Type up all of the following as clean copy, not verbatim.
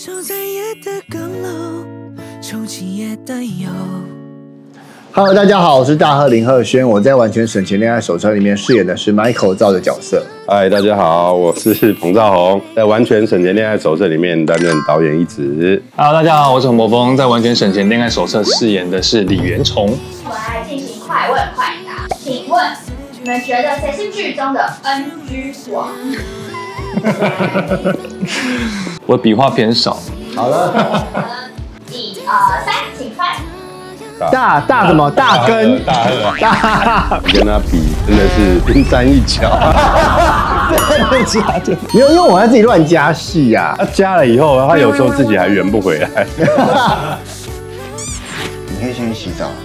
守在夜的阁楼，抽起夜的油。 Hello， 大家好，我是大贺林鹤轩，我在《完全省钱恋爱手册》里面饰演的是 Michael 赵的角色。 嗨，大家好，我是彭兆宏，在《完全省钱恋爱手册》里面担任导演一职。 Hello， 大家好，我是洪柏峰，在《完全省钱恋爱手册》饰演的是李元崇。 我们来进行快问快答，请问你们觉得谁是剧中的 NG 王？ 我笔画偏少。 好了， 一、二、三，请翻。 大什么大根大跟他比真的是冰山一角。 没有，因为我要自己乱加戏呀。 他加了以后，他有时候自己还圆不回来。 你可以先去洗澡。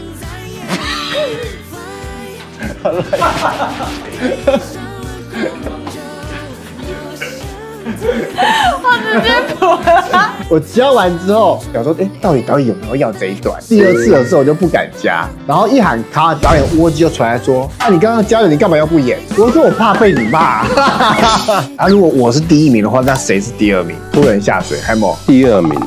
我直接吐了。 我加完之后，想说，到底导演有没有要这一段？第二次的时候我就不敢加，然后一喊卡，导演窝机就传来说，你刚刚加了，你干嘛要不演？我说我怕被你骂。如果我是第一名的话，那谁是第二名？拖人下水，还有第二名。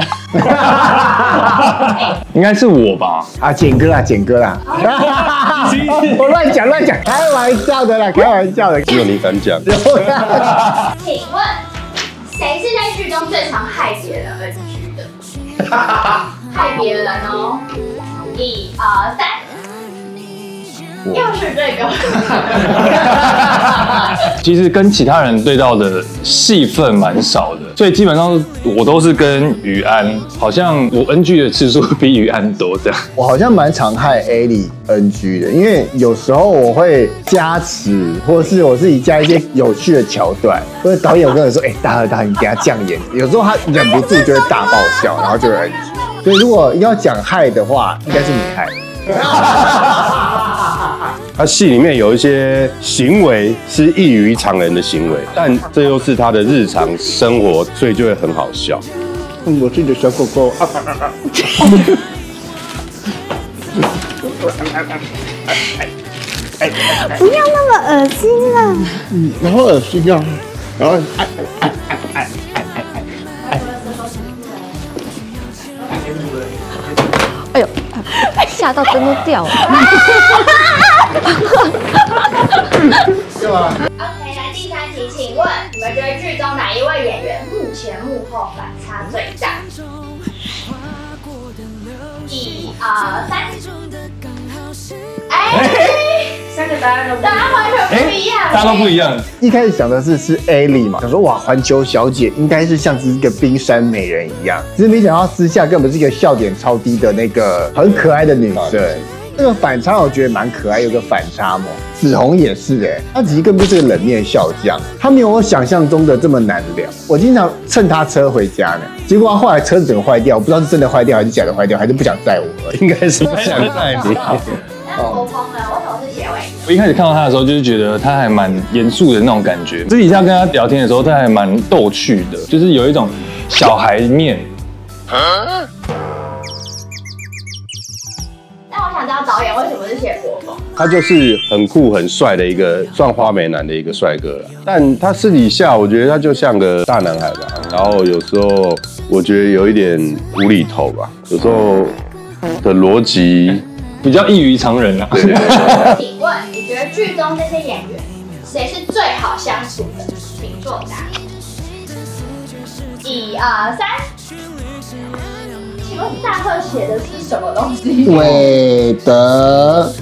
应该是我吧？ 简哥啦。我乱讲，开玩笑的啦，开玩笑的。 只有你敢讲。 请问谁是在剧中最常害别人 NG 的？害别人哦！一、二、三。又是这个。 其实跟其他人对到的戏份蛮少的，所以基本上我都是跟于安，好像我 NG 的次数比于安多这样。 我好像蛮常害 A 里 NG 的，因为有时候我会加词，或是我自己加一些有趣的桥段，或者导演我跟我说，大贺你给他这样演，有时候他忍不住就会大爆笑，然后就会 NG。所以如果要讲害的话，应该是你害。 他戏里面有一些行为是异于常人的行为，但这又是他的日常生活，所以就会很好笑。 我是你的小狗狗。 不要那么恶心了。 然后恶心啊，然后哎呦，吓到灯都掉了。 对吧 OK， 来第三题，请问你们觉得剧中哪一位演员幕前幕后反差最大？一、二、三。三个答案都完全不一样。 大家都不一样。 一开始想的是 A 里嘛，想说哇，环球小姐应该是像是一个冰山美人一样，只是没想到私下根本是一个笑点超低的那个很可爱的女生。这个反差我觉得蛮可爱，有个反差萌。子红也是她其实根本就是个冷面笑匠，她没有我想象中的这么难聊。我经常蹭她车回家呢，结果她后来车子整个坏掉，我不知道是真的坏掉还是假的坏掉，还是不想载我， 应该是不想载你。 那国鹏呢？为什么是结尾？ 我一开始看到他的时候，就是觉得他还蛮严肃的那种感觉。私底下跟他聊天的时候，他还蛮逗趣的，就是有一种小孩面。 那我想知道导演为什么是写国风？ 他就是很酷很帅的一个算花美男的一个帅哥了，但他私底下我觉得他就像个大男孩吧，然后有时候我觉得有一点无厘头吧，有时候的逻辑比较异于常人啊。 请问你觉得剧中这些演员谁是最好相处的？请作答。一、二、三。请问大贺写的是什么东西？ 韦德。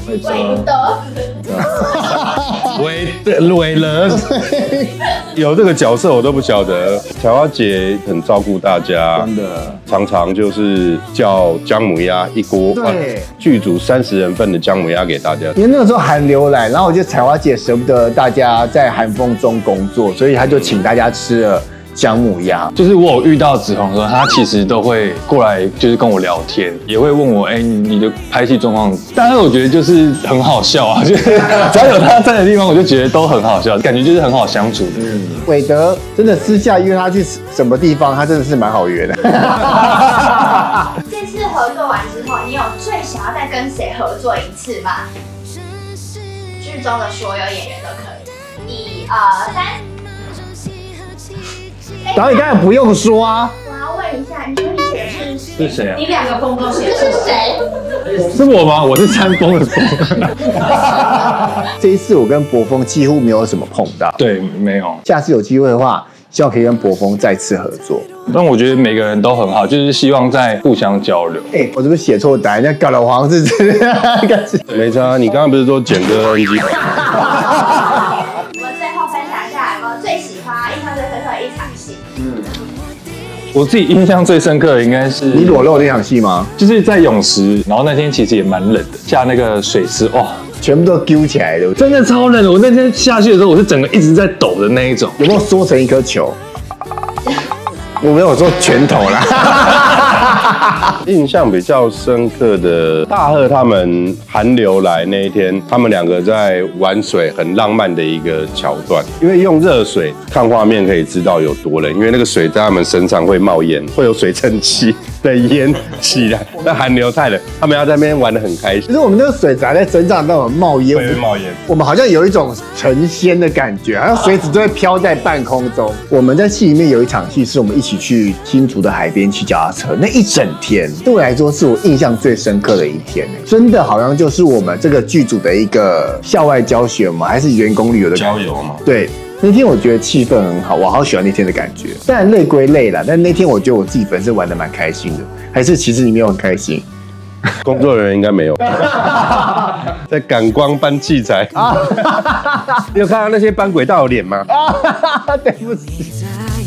韦了，有这个角色我都不晓得。乔花姐很照顾大家， 真的， 常常就是叫姜母鸭一锅， 对， 剧组30人份的姜母鸭给大家。 因为那个时候寒流来，然后我觉得彩花姐舍不得大家在寒风中工作，所以她就请大家吃了姜母鸭。 就是我有遇到子红的时候，他其实都会过来，就是跟我聊天，也会问我，你的拍戏状况。但是我觉得就是很好笑啊，就是只要有他在的地方，我就觉得都很好笑，感觉就是很好相处的。 韦德真的私下约他去什么地方，他真的是蛮好约的。 这次合作完之后，你有最想要再跟谁合作一次吗？剧中的所有演员都可以。一、二、三。 导演当然不用说啊。 我要为问一下，你说你写的是是谁啊？ 你2个风都写，这是谁？ 是我吗？我是参风的风。 这一次我跟博峰几乎没有什么碰到。 对，没有。 下次有机会的话，希望可以跟博峰再次合作。 但我觉得每个人都很好，就是希望在互相交流。 我是不是写错答案？人家搞得我好像是真的。 没差，你刚刚不是说剪歌 NG？ 我们最后分享一下，最喜欢、印象最深刻的一场戏。 我自己印象最深刻的应该是你裸露那场戏吗？ 就是在泳池，然后那天其实也蛮冷的，下那个水池，哇， 全部都揪起来的， 真的超冷的。我那天下去的时候，我是整个一直在抖的那一种。 有没有缩成一颗球？我没有说拳头啦。 印象比较深刻的，大贺他们寒流来那一天，他们2个在玩水，很浪漫的一个桥段。因为用热水看画面可以知道有多冷，因为那个水在他们身上会冒烟，会有水蒸气的烟起来。那寒流太冷，他们要在那边玩得很开心。 其实我们那个水砸在身上，那种冒烟， 会冒烟。 我们好像有一种成仙的感觉，好像水子都会飘在半空中。我们在戏里面有一场戏，是我们一起去新竹的海边骑脚踏车，那一整天对我来说是我印象最深刻的一天，真的好像就是我们这个剧组的一个校外教学嘛，还是员工旅游的郊游嘛？ 对。那天我觉得气氛很好，我好喜欢那天的感觉。当然累归累啦，但那天我觉得我自己本身玩得蛮开心的。还是其实你没有很开心？ 工作人员应该没有，在感光搬器材。你有看到那些搬轨道的脸吗？ 对不起。